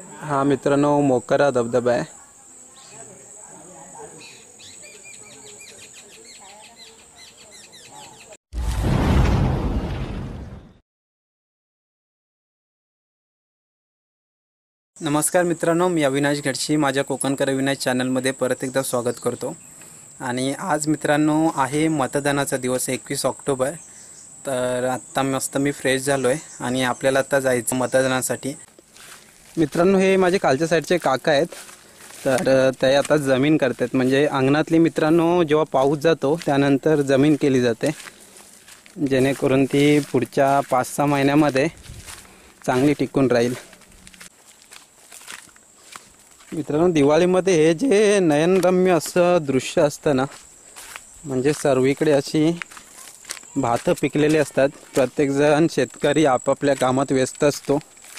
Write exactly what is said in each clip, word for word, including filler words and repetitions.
हा मित्रांनो मोकरा धबधबा आहे। नमस्कार मित्रांनो, मी अविनाश घडशी माझ्या कोकणकर अविनाश चॅनलमध्ये परत एकदा स्वागत करतो। आणि आज मित्रांनो आहे मतदानाचा दिवस एकवीस ऑक्टोबर। तर आत्ता मस्त मी फ्रेश झालो आहे आणि आपल्याला आता जायचं मतदानासाठी। मित्रांनो हे माझे खालच्या साईडचे काका आहेत। तर ते आता जमीन करतात, म्हणजे अंगणातली मित्रांनो जेव्हा पाऊस जातो त्यानंतर जमीन केली जाते, जेणेकरून ती पुढच्या पाच सहा महिन्यामध्ये चांगली टिकून राहील। मित्रांनो दिवाळीमध्ये हे जे नयनरम्य असं दृश्य असतं ना, म्हणजे सर्वीकडे अशी भातं पिकलेली असतात। प्रत्येकजण शेतकरी आपापल्या कामात व्यस्त असतो।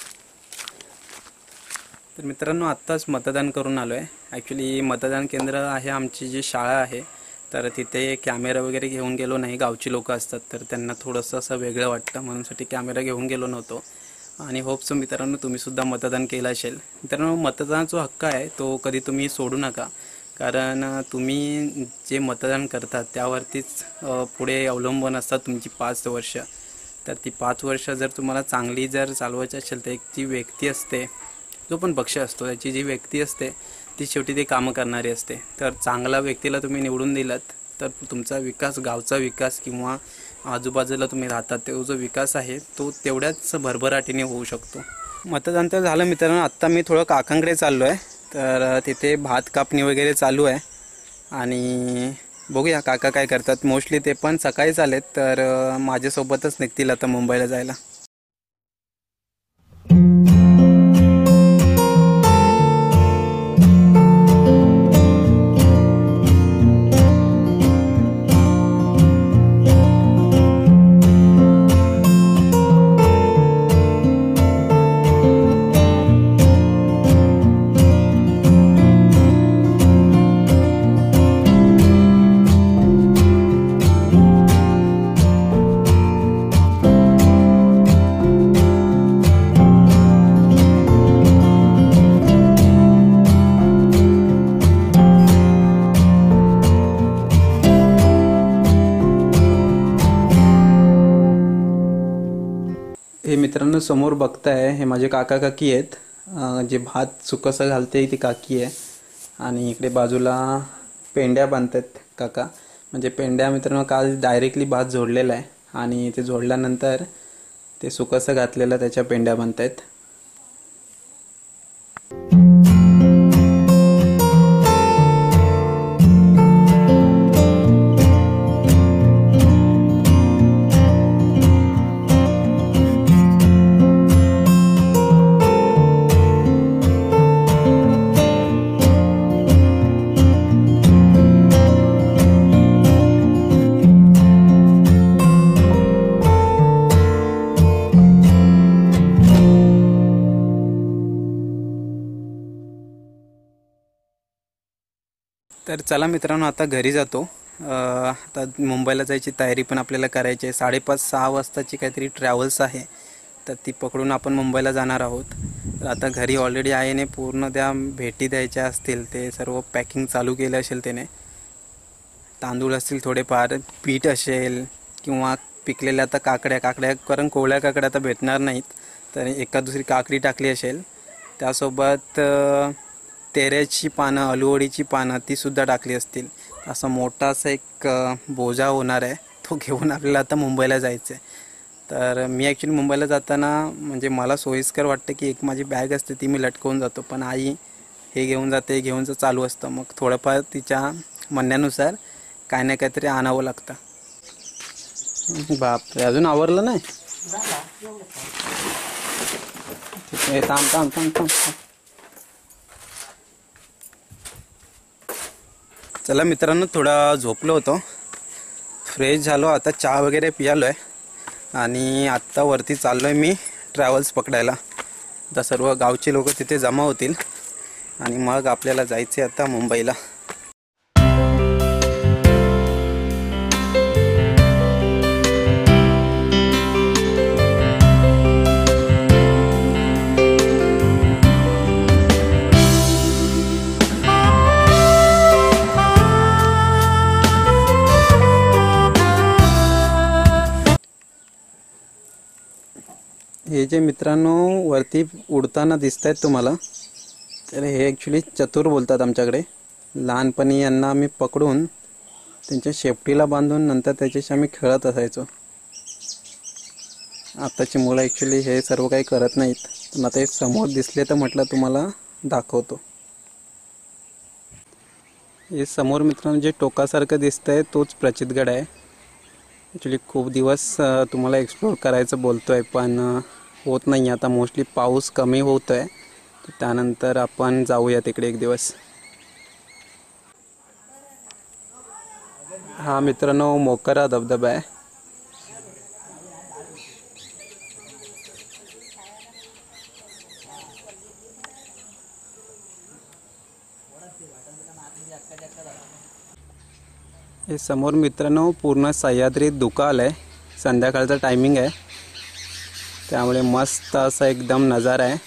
तर मित्रांनो आत्ताच मतदान करून आलो आहे। ॲक्च्युली मतदान केंद्र आहे आमची जी शाळा आहे, तर तिथे कॅमेरा वगैरे घेऊन गेलो नाही। गावची लोक असतात तर त्यांना थोडंसं असं वेगळं वाटतं, म्हणूनसाठी कॅमेरा घेऊन गेलो नव्हतो। आणि होप सो मित्रांनो तुम्हीसुद्धा मतदान केलं असेल। मित्रांनो मतदानाचा हक्क आहे तो कधी तुम्ही सोडू नका, कारण तुम्ही जे मतदान करतात त्यावरतीच पुढे अवलंबून असतात तुमची पाच वर्ष। तर ती पाच वर्ष जर तुम्हाला चांगली जर चालवायची असेल तर एक जी व्यक्ती असते, जो पण पक्ष असतो त्याची जी व्यक्ती असते ती शेवटी ते कामं करणारी असते। तर चांगला व्यक्तीला तुम्ही निवडून दिलात तर तुमचा विकास, गावचा विकास किंवा आजूबाजूला तुम्ही राहतात तो जो विकास आहे तो तेवढ्याच भरभराटीने होऊ शकतो। मतदान तर झालं मित्रांनो, आत्ता मी थोडं काकांकडे चाललो आहे। तर तिथे भात कापणी वगैरे चालू आहे आणि बघूया काका काय करतात। मोस्टली ते पण सकाळीच आलेत, तर माझ्यासोबतच निघतील आता मुंबईला जायला। हे मित्रांनो समोर बघताय हे माझे काका काकी आहेत। जे भात सुकसं घालते ती काकी आहे आणि इकडे बाजूला पेंड्या बांधतात काका। म्हणजे पेंड्या मित्रांनो काल डायरेक्टली भात जोडलेला आहे आणि ते जोडल्यानंतर ते सुकसं घातलेलं त्याच्या पेंड्या बांधतात। तर चला मित्रांनो आता घरी जातो। आता मुंबईला जायची तयारी पण आपल्याला करायची आहे। साडेपाच सहा वाजताची काहीतरी ट्रॅव्हल्स आहे, तर ती पकडून आपण मुंबईला जाणार आहोत। तर आता घरी ऑलरेडी आईने पूर्ण त्या भेटी द्यायच्या असतील ते सर्व पॅकिंग चालू केलं असेल त्याने। तांदूळ असतील थोडेफार, पीठ असेल किंवा पिकलेल्या आता काकड्या काकड्या कारण कोवळ्या काकड्या आता भेटणार नाहीत, तर एका दुसरी काकडी टाकली असेल। त्यासोबत तेऱ्याची पानं, आलूवडीची पानं तीसुद्धा टाकली असतील। असा मोठा असा एक बोजा होणार आहे, तो घेऊन आपल्याला आता मुंबईला जायचं आहे। तर मी ॲक्च्युली मुंबईला जाताना म्हणजे मला सोयीस्कर वाटतं की एक माझी बॅग असते ती मी लटकवून जातो, पण आई हे घेऊन जाते घेऊन जर चालू असतं, मग थोडंफार तिच्या म्हणण्यानुसार काय ना काहीतरी आणावं लागतं। बापरे अजून आवरलं नाही? थांब थांब थांब थांब चला मित्रांनो थोडा झोपलो होतो, फ्रेश झालो, आता चहा वगैरे पियालो आहे आणि आत्ता वरती चाललो आहे मी ट्रॅव्हल्स पकडायला। आता सर्व गावचे लोक तिथे जमा होतील आणि मग आपल्याला जायचे आता मुंबईला। हे जे मित्रांनो वरती उडताना दिसत आहेत तुम्हाला, तर हे ॲक्च्युली चतुर बोलतात आमच्याकडे. लहानपणी यांना आम्ही पकडून त्यांच्या शेपटीला बांधून नंतर त्याच्याशी आम्ही खेळत असायचो. आताची मुलं ॲक्च्युली हे सर्व काही करत नाहीत. पण आता हे समोर दिसले तर म्हटलं तुम्हाला दाखवतो. हे समोर मित्रांनो जे टोकासारखं दिसतं आहे तोच प्रचितगड आहे. ॲक्च्युली खूप दिवस तुम्हाला एक्सप्लोर करायचं बोलतो आहे, पण होत नाही. आता मोस्टली पाऊस कमी होत आहे, त्यानंतर आपण जाऊया तिकडे एक दिवस. हा मित्रांनो मोकरा धबधबा आहे. हे समोर मित्रांनो पूर्ण सह्याद्री धुकं आलं आहे. संध्याकाळचा टायमिंग आहे, त्यामुळे मस्त असा एकदम नजारा आहे.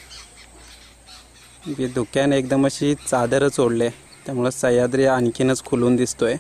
हे धुक्याने एकदम अशी चादरच ओढले, त्यामुळे सह्याद्री आणखीनच खुलून दिसतोय.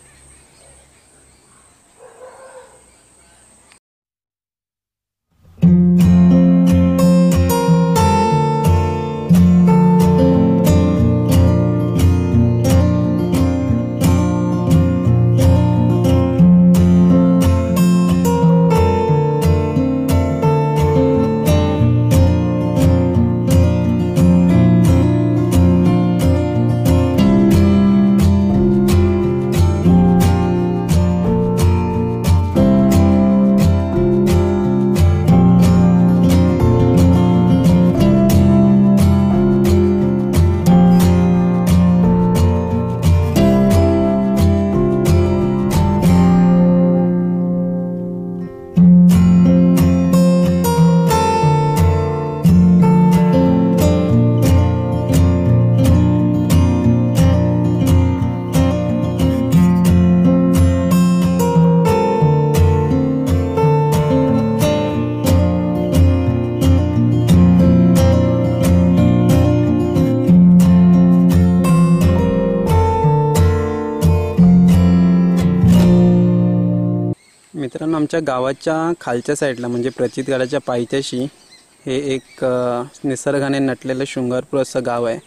मित्रांनो आमच्या गावाच्या खालच्या साईडला म्हणजे प्रचितगडाच्या पायथ्याशी हे एक निसर्गाने नटलेलं शृंगारपूर असं गाव आहे.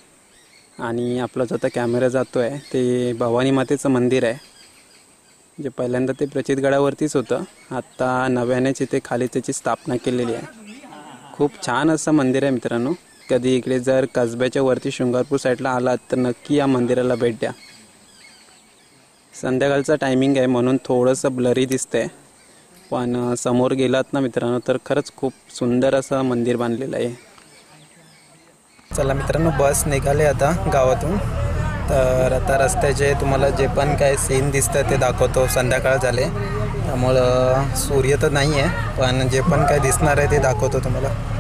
आणि आपला जो आता कॅमेरा जातो आहे ते भवानी मातेचं मंदिर आहे, जे पहिल्यांदा ते प्रचितगडावरतीच होतं. आत्ता नव्यानेच इथे खाली त्याची स्थापना केलेली आहे. खूप छान असं मंदिर आहे मित्रांनो. कधी इकडे जर कसब्याच्या वरती शृंगारपूर साईडला आलात तर नक्की या मंदिराला भेट द्या. संध्याकाळचा टायमिंग आहे म्हणून थोडंसं ब्लरी दिसतंय, पण समोर गेलात ना मित्रांनो तर खरंच खूप सुंदर असं मंदिर बांधलेलं आहे. चला मित्रांनो, बस निघाले आता गावातून. तर आता रस्त्याचे तुम्हाला जे पण काय सीन दिसतं ते दाखवतो. संध्याकाळ झाले त्यामुळं सूर्य तर नाही आहे, पण जे पण काय दिसणार आहे ते दाखवतो तुम्हाला.